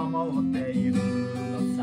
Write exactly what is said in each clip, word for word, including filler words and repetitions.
思っているのさ。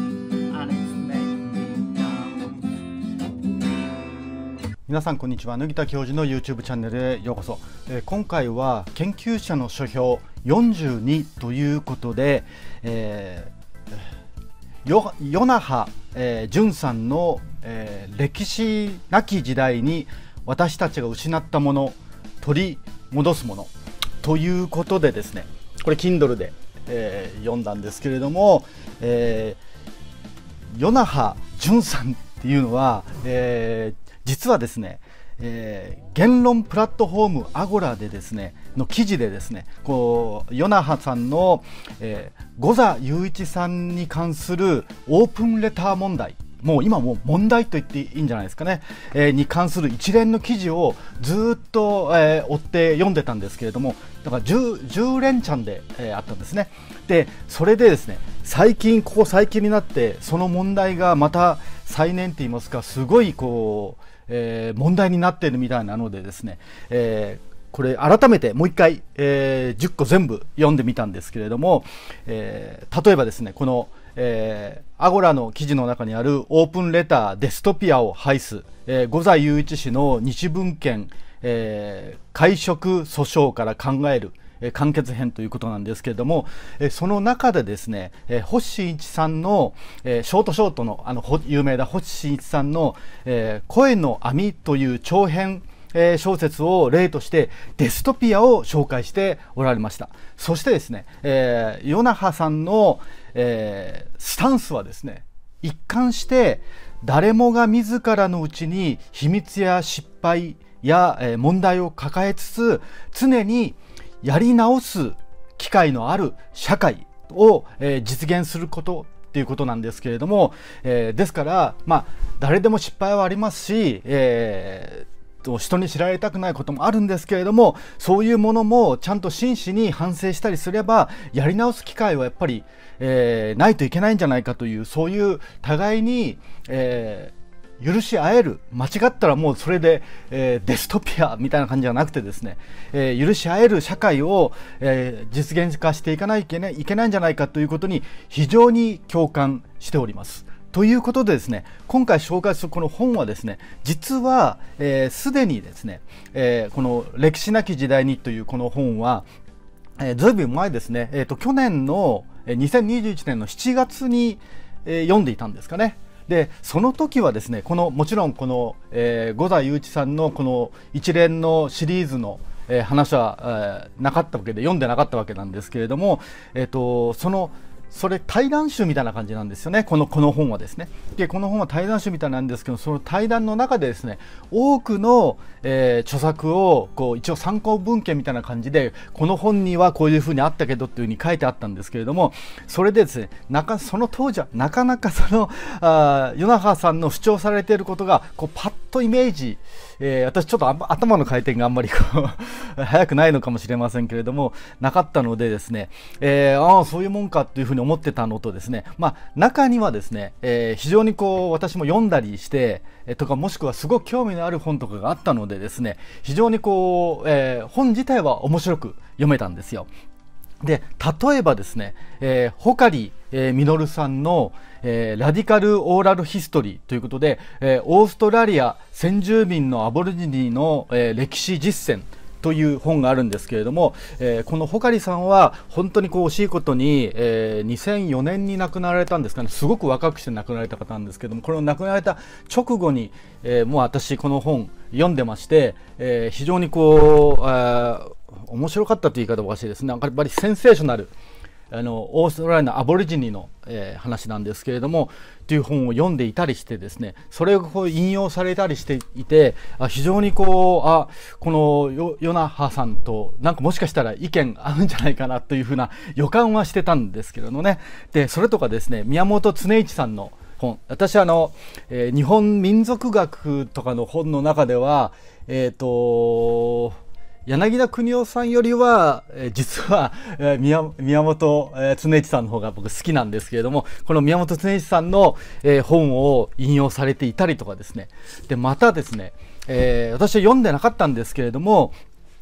皆さんこんにちは。麦田教授の YouTube チャンネルへようこそ。えー、今回は研究者の書評よんじゅうにということで、えー、よ与那覇、えー、淳さんの、えー、歴史なき時代に私たちが失ったもの、取り戻すものということでですね、これ Kindle で、えー、読んだんですけれども、えー、与那覇淳さんっていうのは、えー実はですね、えー、言論プラットフォームアゴラでですねの記事でですね、こう与那覇さんの、えー、五座雄一さんに関するオープンレター問題、もう今もう問題と言っていいんじゃないですかね、えー、に関する一連の記事をずっと、えー、追って読んでたんですけれども、だから 10, 10連チャンで、えー、あったんですね。でそれでですね、最近ここ最近になってその問題がまた再燃って言いますか、すごいこう、えー、問題になっているみたいなのでですね、えーこれ改めてもう一回、えー、じゅっこ全部読んでみたんですけれども、えー、例えばですね、この、えー、アゴラの記事の中にあるオープンレターデストピアを排す、えー、五座雄一氏の日文献、えー、会食訴訟から考える完結編ということなんですけれども、その中でですね、星新一さんのショートショートのあの有名な星新一さんの声の網という長編小説を例としてデストピアを紹介しておられました。そしてですね、えー、与那覇さんの、えー、スタンスはですね、一貫して誰もが自らのうちに秘密や失敗や、えー、問題を抱えつつ常にやり直す機会のある社会を、えー、実現することっていうことなんですけれども、えー、ですから、まあ、誰でも失敗はありますし、えー人に知られたくないこともあるんですけれども、そういうものもちゃんと真摯に反省したりすればやり直す機会はやっぱり、えー、ないといけないんじゃないかという、そういう互いに、えー、許し合える、間違ったらもうそれで、えー、デストピアみたいな感じじゃなくてですね、えー、許し合える社会を、えー、実現化していかないといけない、いけないんじゃないかということに非常に共感しております。ということでですね、今回紹介するこの本はですね、実はすで、えー、にですね、えー、この歴史なき時代にというこの本は、えー、ずいぶん前ですね、えーと、去年のにせんにじゅういちねんのしちがつに、えー、読んでいたんですかね。でその時はですね、このもちろんこの、えー、五座雄一さんのこの一連のシリーズのえー、話は、えー、なかったわけで読んでなかったわけなんですけれども、えーと、そのそれ対談集みたいな感じなんですよね、このこの本はですね。でこの本は対談集みたいなんですけど、その対談の中でですね、多くの、えー、著作をこう一応参考文献みたいな感じで、この本にはこういうふうにあったけどっていうふうに書いてあったんですけれども、それでですね、なかその当時はなかなかそのあ与那覇さんの主張されていることがこうパッとイメージ、えー、私ちょっと頭の回転があんまりこう早くないのかもしれませんけれども、なかったのでですね、えー、ああそういうもんかっていうふうに思ってたのとですね、まあ、中にはですね、えー、非常にこう私も読んだりして、えー、とかもしくはすごく興味のある本とかがあったのでですね、非常にこう、えー、本自体は面白く読めたんですよ。で例えばですね、えー、穂刈、えー、実さんの、えー、ラディカル・オーラル・ヒストリーということで、えー、オーストラリア先住民のアボリジニの、えー、歴史実践という本があるんですけれども、えー、この穂刈さんは本当にこう惜しいことに、えー、にせんよねんに亡くなられたんですかね。すごく若くして亡くなられた方なんですけども、この亡くなられた直後に、えー、もう私この本読んでまして、えー、非常にこう、えー、面白かったという言い方おかしいですね。やっぱりセンセーショナル、あのオーストラリアのアボリジニの、えー、話なんですけれどもという本を読んでいたりしてですね、それをこう引用されたりしていて、あ非常にこうあこの与那覇さんとなんかもしかしたら意見合うんじゃないかなというふうな予感はしてたんですけれどもね。でそれとかですね、宮本恒一さんの本、私あの、えー、日本民族学とかの本の中ではえっ、ー、と柳田邦夫さんよりは、えー、実は、えー、宮, 宮本、えー、恒一さんの方が僕好きなんですけれども、この宮本恒一さんの、えー、本を引用されていたりとかですね。でまたですね、えー、私は読んでなかったんですけれども、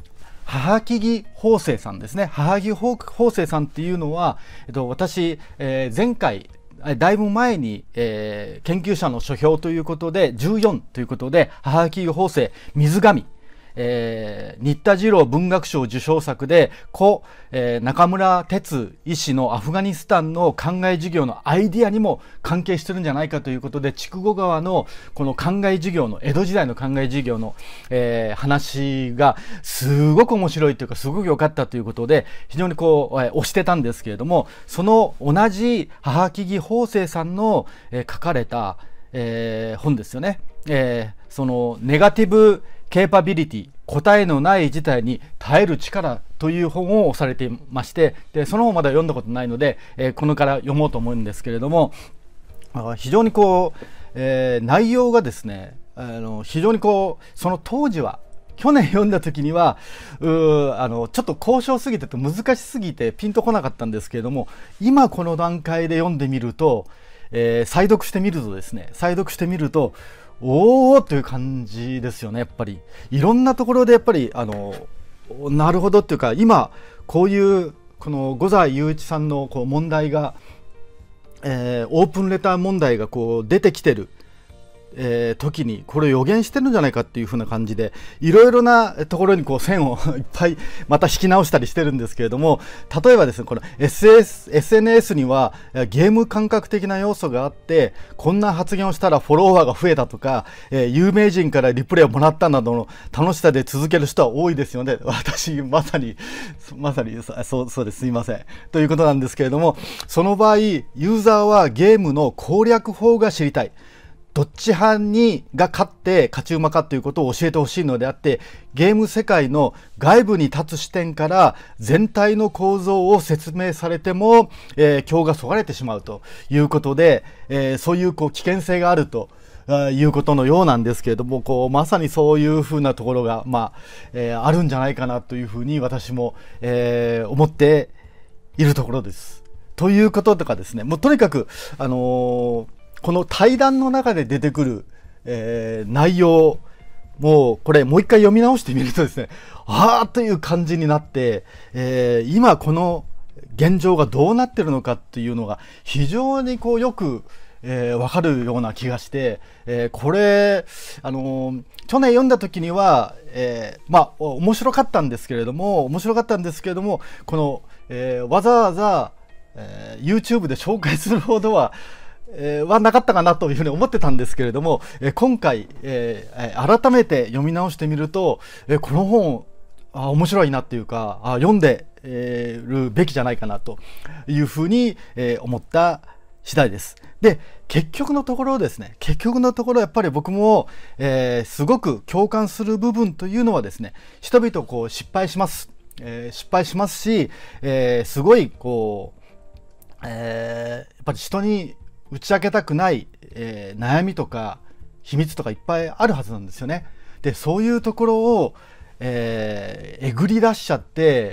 母木木法生さんですね。母木法生さんっていうのは、えっと、私、えー、前回だいぶ前に、えー、研究者の書評ということでじゅうよんということで母木法生水上、えー、新田次郎文学賞受賞作で故、えー、中村哲医師のアフガニスタンの考え授業のアイディアにも関係してるんじゃないかということで、筑後川のこの考え授業の江戸時代の考え授業の、えー、話がすごく面白いというかすごく良かったということで非常にこう、えー、推してたんですけれども、その同じ母木木法生さんの、えー、書かれた、えー、本ですよね。えー、そのネガティブケーパビリティ、答えのない事態に耐える力という本を押されていまして、でその本まだ読んだことないので、えー、このから読もうと思うんですけれども、非常にこう、えー、内容がですね、あの非常にこうその当時は去年読んだ時にはうあのちょっと高尚すぎてて難しすぎてピンとこなかったんですけれども、今この段階で読んでみると、えー、再読してみるとですね再読してみるとおーという感じですよね。やっぱりいろんなところでやっぱりあのなるほどっていうか、今こういうこの五座雄一さんのこう問題が、えー、オープンレター問題がこう出てきてる、えー、時にこれを予言してるんじゃないかっていう風な感じでいろいろなところにこう線をいっぱいまた引き直したりしてるんですけれども、例えばですねこの エスエヌエス にはゲーム感覚的な要素があって、こんな発言をしたらフォロワーが増えたとか、えー、有名人からリプレイをもらったなどの楽しさで続ける人は多いですよね。私まさにまさにそうそうです、すいませんということなんですけれども、その場合ユーザーはゲームの攻略法が知りたい、どっち派にが勝って勝ち馬かということを教えてほしいのであって、ゲーム世界の外部に立つ視点から全体の構造を説明されても、えー、興がそがれてしまうということで、えー、そういうこう危険性があるということのようなんですけれども、こうまさにそういうふうなところが、まあえー、あるんじゃないかなというふうに私も、えー、思っているところです。ということとかですね、もうとにかくあのーこの対談の中で出てくる、えー、内容、もうこれもう一回読み直してみるとですね、ああという感じになって、えー、今この現状がどうなってるのかっていうのが非常にこうよく、えー、分かるような気がして、えー、これ、あのー、去年読んだ時には、えー、まあ面白かったんですけれども面白かったんですけれどもこの、えー、わざわざ、えー、YouTube で紹介するほどはえー、はなかったかなというふうに思ってたんですけれども、えー、今回、えー、改めて読み直してみると、えー、この本あ面白いなっていうかあ読んで、えー、るべきじゃないかなというふうに、えー、思った次第です。で結局のところですね結局のところやっぱり僕も、えー、すごく共感する部分というのはですね、人々こう失敗します、えー、失敗しますし、えー、すごいこう、えー、やっぱり人に打ち明けたくない、えー、悩みとか秘密とかいっぱいあるはずなんですよね。でそういうところを、えー、えぐり出しちゃって、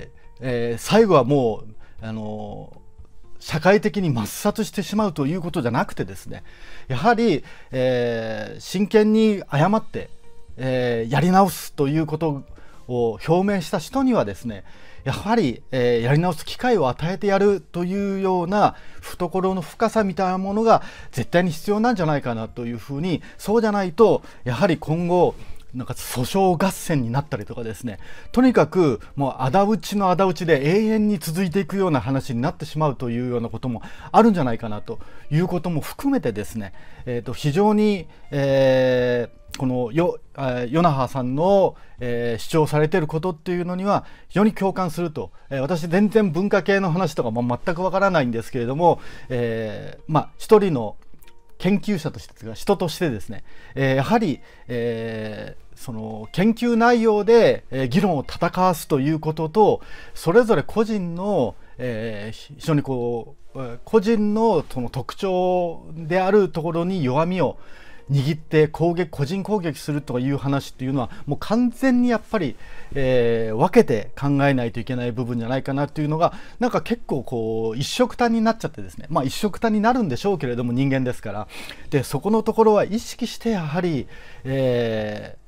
えー、最後はもう、あのー、社会的に抹殺してしまうということじゃなくてですね、やはり、えー、真剣に謝って、えー、やり直すということを表明した人にはですね、やはり、えー、やり直す機会を与えてやるというような懐の深さみたいなものが絶対に必要なんじゃないかなというふうに、そうじゃないとやはり今後なんか訴訟合戦になったりとかですね、とにかくもう仇討ちの仇討ちで永遠に続いていくような話になってしまうというようなこともあるんじゃないかなということも含めてですね、えー、と非常に、えーこのよ与那覇さんの、えー、主張されていることっていうのには非常に共感すると、えー、私全然文化系の話とかも全くわからないんですけれども、えー、まあ一人の研究者として人としてですね、えー、やはり、えー、その研究内容で、えー、議論を戦わすということと、それぞれ個人の、えー、非常にこう個人のその特徴であるところに弱みを握って攻撃個人攻撃するという話っていうのはもう完全にやっぱり、えー、分けて考えないといけない部分じゃないかなというのがなんか結構こう一色単になっちゃってですね、まあ一色単になるんでしょうけれども人間ですから、でそこのところは意識してやはり、えー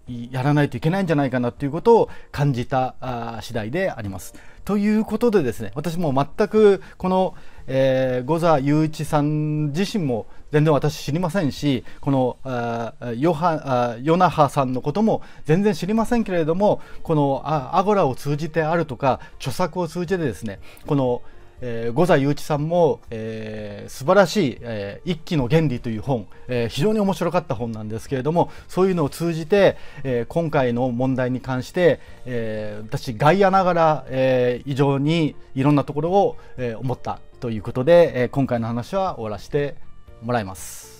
やらないといけないんじゃないかなということを感じたあ次第であります。ということでですね、私も全くこの、えー、五座雄一さん自身も全然私知りませんし、このあヨハあヨナハさんのことも全然知りませんけれども、このあアゴラを通じてあるとか著作を通じてですね、このえー、五座雄一さんも、えー、素晴らしい、えー、一揆の原理という本、えー、非常に面白かった本なんですけれども、そういうのを通じて、えー、今回の問題に関して、えー、私外野ながら、えー、非常にいろんなところを、えー、思ったということで、えー、今回の話は終わらせてもらいます。